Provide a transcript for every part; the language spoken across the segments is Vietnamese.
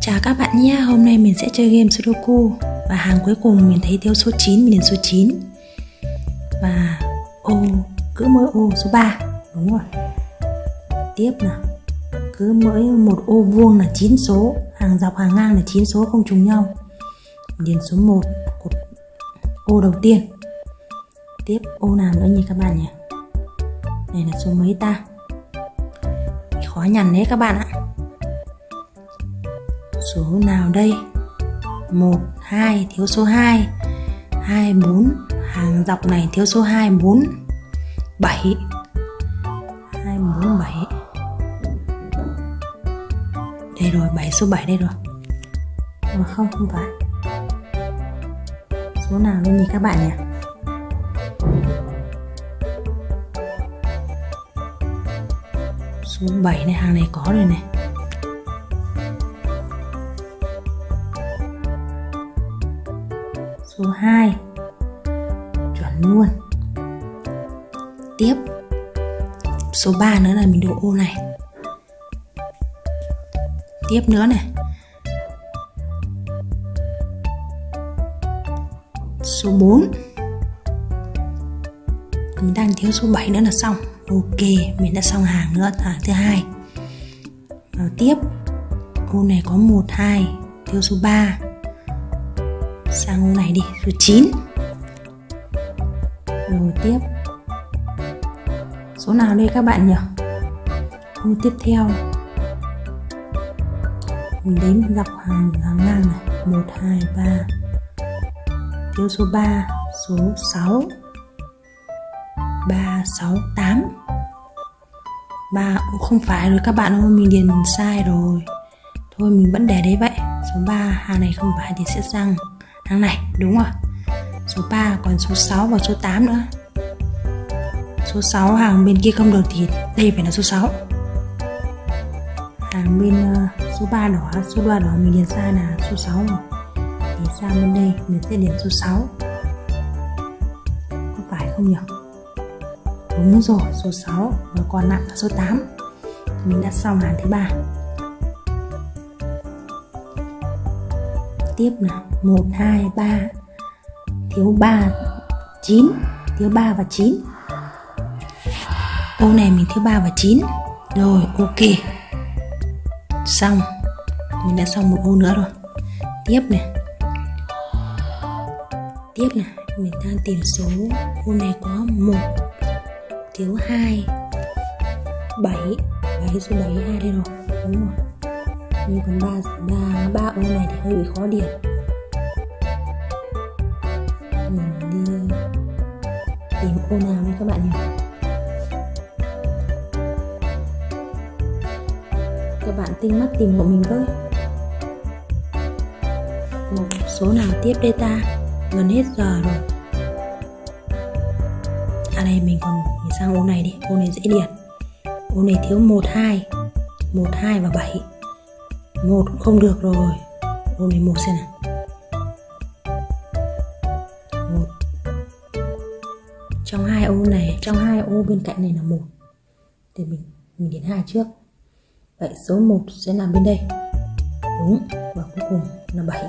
Chào các bạn nhé, hôm nay mình sẽ chơi game Sudoku. Và hàng cuối cùng mình thấy thiếu số 9, mình điền số 9. Và ô, cứ mỗi ô số 3, đúng rồi. Tiếp nào, cứ mỗi một ô vuông là 9 số, hàng dọc hàng ngang là 9 số không trùng nhau. Mình điền số 1, ô đầu tiên. Tiếp ô nào nữa nhỉ các bạn nhỉ? Này là số mấy ta? Khó nhằn đấy các bạn ạ. Số nào đây? 1, 2, thiếu số 2. 2, 4, hàng dọc này thiếu số 2, 4, 7. 2, 4, 7. Đây rồi, 7, số 7 đây rồi. Mà không phải. Số nào đây nhỉ các bạn nhỉ? Số 7 này, hàng này có rồi này. Số 2 chuẩn luôn. Tiếp số 3 nữa là mình đổ ô này. Tiếp nữa này, số 4. Mình đang thiếu số 7 nữa là xong. Ok, mình đã xong hàng nữa, hàng thứ hai. Rồi tiếp ô này có 1, 2, thiếu số 3. Sang ô này đi, số 9. Rồi tiếp số nào đây các bạn nhỉ? Ô tiếp theo mình đếm dọc hàng ngang này, 1, 2, 3, thiếu số 3, số 6, 3, 6, 8. 3, không phải rồi các bạn ơi, mình điền sai rồi. Thôi mình vẫn để đấy vậy. Số 3, hàng này không phải thì sẽ sang hàng này, đúng rồi. Số 3, còn số 6 và số 8 nữa. Số 6 hàng bên kia không được thì đây phải là số 6. Hàng bên số 3 đỏ, số 3 đỏ mình điền sai là số 6 rồi. Thì sang bên đây mình sẽ điền số 6. Có phải không nhỉ? Đúng rồi, số 6 và còn lại là số 8. Mình đã xong hàng thứ 3. Tiếp nào, 1, 2, 3, thiếu 3, 9, thiếu 3 và 9. Ô này mình thiếu 3 và 9. Rồi, ok. Xong. Mình đã xong một ô nữa rồi. Tiếp này. Tiếp này, mình đang tìm số. Ô này có 1, thiếu 2, 7, số 7 2 đây rồi, đúng rồi. Nhưng còn 3 ô này thì hơi bị khó điền. Mình đi tìm ô nào đây các bạn nhỉ? Các bạn tinh mắt tìm hộ mình với. Một số nào tiếp đây ta? Gần hết giờ rồi. À đây mình sang ô này đi, ô này dễ điền. Ô này thiếu 1, 2, 1, 2 và 7. 1 cũng không được rồi. Ô này 1 xem nào. 1. Trong hai ô này, trong hai ô bên cạnh này là 1. Thì mình điền 2 trước. Vậy số 1 sẽ nằm bên đây. Đúng, và cuối cùng là 7.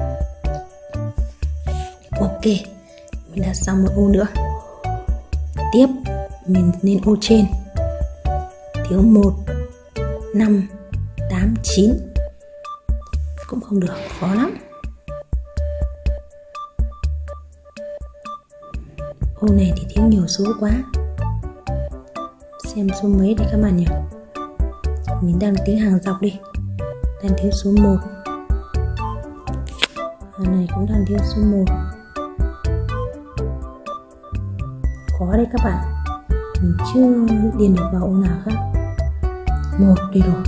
Ok, mình đã xong một ô nữa. Tiếp mình lên ô trên. Thiếu 1, 5, 8, 9. Cũng không được, khó lắm. Ô này thì thiếu nhiều số quá. Xem số mấy đây các bạn nhỉ? Mình đang tính hàng dọc đi. Đang thiếu số 1. Hàng này cũng đang thiếu số 1. Khó đấy các bạn. Mình chưa điền được vào ô nào khác. 1 đi rồi.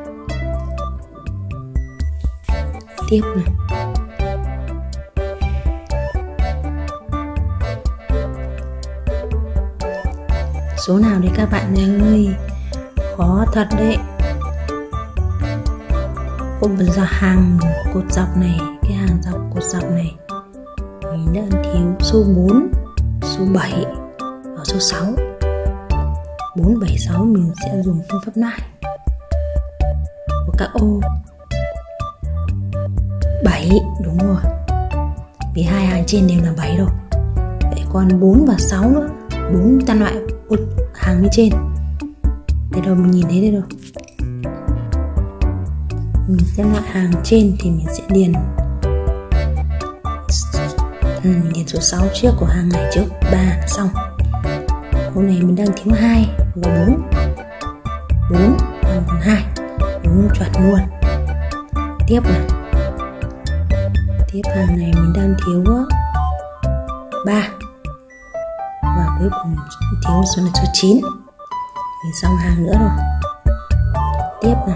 Tiếp này. Số nào đấy các bạn ơi? Khó thật đấy. Cột dọc hàng cột dọc này, cái hàng dọc cột dọc này mình đã thiếu số 4, số 7 và số 6. 4, 7, 6 mình sẽ dùng phương pháp nại của các ô. 7, đúng rồi. Vì hai hàng trên đều là 7 rồi. Vậy còn 4 và 6 nữa. 4 ta loại hàng bên trên. Đây rồi, mình nhìn thấy đây rồi. Mình xem lại hàng trên thì mình sẽ điền điền số 6 trước của hàng này trước, 3 là xong. Hôm này mình đang thiếu 2 và 4. 4 còn 2. Đúng chuẩn luôn. Tiếp này. Tiếp hàng này mình đang thiếu 3. Và cuối cùng thiếu số là số 9. Mình xong hàng nữa rồi. Tiếp này.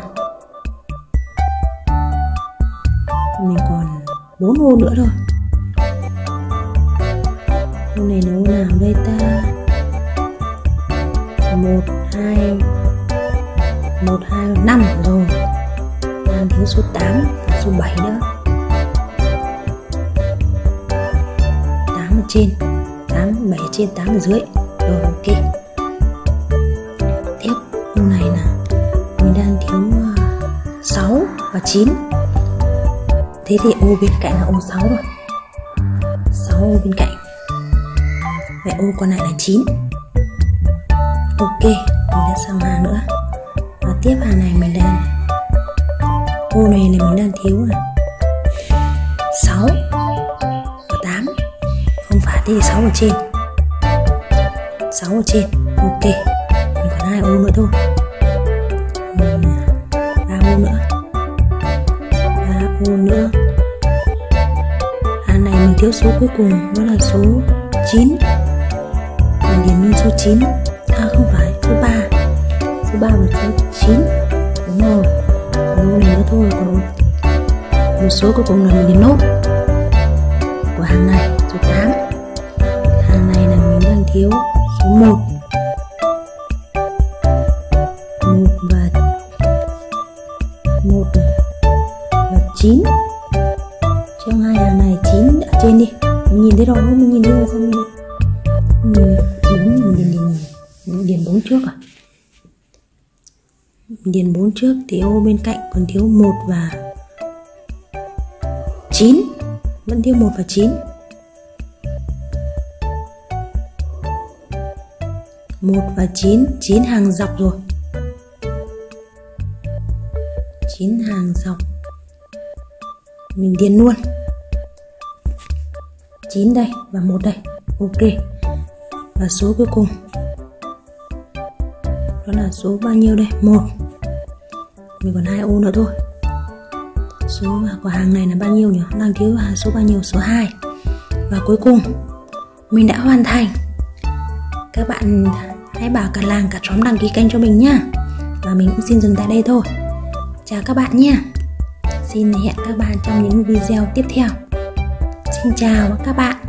Mình còn 4 ô nữa thôi. Ô này là ô nào đây ta? 1, 2, 5 rồi. Đang thiếu số 8 và số 7 nữa. 8 ở trên, 7 ở trên, 8 ở dưới. Rồi, ok. Tiếp, ô này là mình đang thiếu 6 và 9. Thế thì ô bên cạnh là ô 6 rồi. 6 ô bên cạnh. Vậy ô còn lại là 9. Ok, mình đã xong hàng nữa. Và tiếp hàng này mình đang ô này là mình đang thiếu 6 và 8. Không phải, thế thì 6 ở trên. 6 ở trên. Ok, mình còn 2 ô nữa thôi. 3 ô nữa. 3 ô nữa. Hàng này mình thiếu số cuối cùng, đó là số 9. Mình điền lên số 9. À không phải, số 3. Số 3 và số 9. Đúng rồi. Còn ô này nữa thôi. Còn một số cuối cùng là mình điền nốt của hàng này, số 8. Hàng này là mình đang thiếu số 1. 1 và 9. Trong hai hàng này 9 ở trên đi. Mình nhìn thấy rồi không? Mình nhìn thấy rồi sao mình điền 4 trước à? Điền 4 trước thì ô bên cạnh còn thiếu 1 và 9. Vẫn thiếu 1 và 9. 1 và 9. 9 hàng dọc rồi. 9 hàng dọc. Mình điền luôn 9 đây và 1 đây. Ok. Và số cuối cùng đó là số bao nhiêu đây? 1. Mình còn 2 ô nữa thôi. Số của hàng này là bao nhiêu nhỉ? Đang thiếu số bao nhiêu? Số 2. Và cuối cùng mình đã hoàn thành. Các bạn hãy bảo cả làng cả xóm đăng ký kênh cho mình nhá. Và mình cũng xin dừng tại đây thôi. Chào các bạn nha. Xin hẹn các bạn trong những video tiếp theo. Xin chào các bạn.